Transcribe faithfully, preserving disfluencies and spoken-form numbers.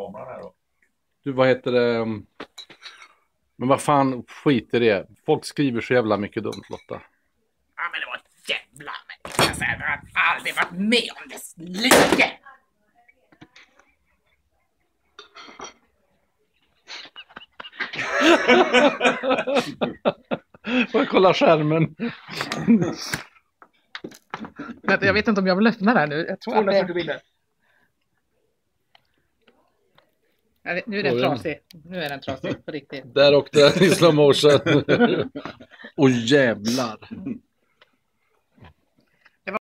kameran här då. Du, vad heter det? Men vad fan, skit i det. Folk skriver så jävla mycket dumt, Lotta. Ja, men det var jävla människa. Jag säger, jag har aldrig varit med om det slutet. Får jag kolla skärmen? Vänta, jag vet inte om jag vill öppna det här nu. Jag tror att det... bilder. Jag vet, nu är den trasig. Nu är den trasig på riktigt. Där åkte den i slow motion. Och jävlar.